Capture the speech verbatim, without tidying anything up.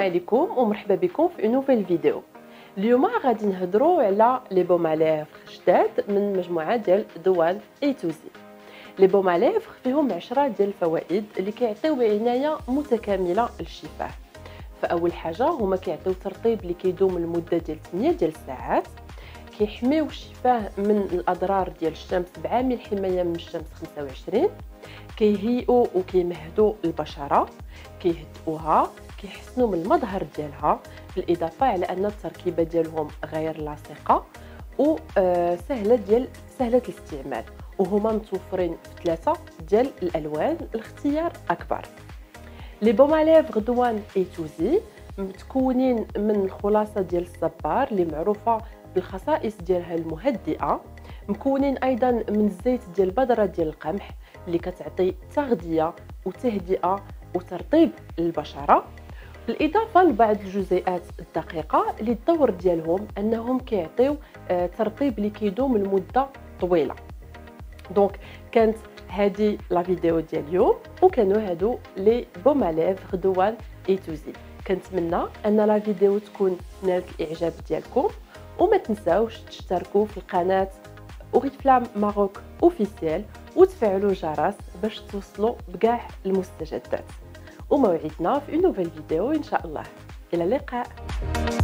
عليكم ومرحبا بكم في نوفيل فيديو. اليوم غادي نهضروا على لي بوم اليفغ جداد من مجموعه ديال دوان اي تو زي. لي بوم اليفغ فيهم عشرة ديال الفوائد اللي كيعطيو عنايه متكامله للشفاه. فاول حاجه هما كيعطيو ترطيب اللي كيدوم لمده ديال ثمانية ديال الساعات، كيحميو الشفاه من الاضرار ديال الشمس بعامل حمايه من الشمس خمسة وعشرين، كيهيئوا وكيمهدوا البشره، كيهدئوها، كيحسنوا من المظهر ديالها، بالاضافه على ان التركيبه ديالهم غير لاصقه وسهله ديال سهله الاستعمال، وهما متوفرين في ثلاثه ديال الالوان، الاختيار اكبر. لي بوم اليفغ دوان اي تو زي متكونين من الخلاصه ديال الصبار اللي معروفه بالخصائص ديالها المهدئه، مكونين ايضا من الزيت ديال البذره ديال القمح اللي كتعطي تغذيه وتهدئه وترطيب للبشره، بالاضافه لبعض الجزيئات الدقيقه اللي الدور ديالهم انهم كيعطيو ترطيب اللي كيدوم لمده طويله. دونك كانت هذه لا فيديو ديال اليوم، وكانوا هادو لي بوم اليفغ دوان اي تو زي. كنتمنى ان لا فيديو تكون نالت الاعجاب ديالكم، وما تنساوش تشتركوا في القناه اوريفلام ماروك اوفيسيال وتفعلوا الجرس باش توصلوا بكاع المستجدات. وموعدنا في نوفيل فيديو ان شاء الله. الى اللقاء.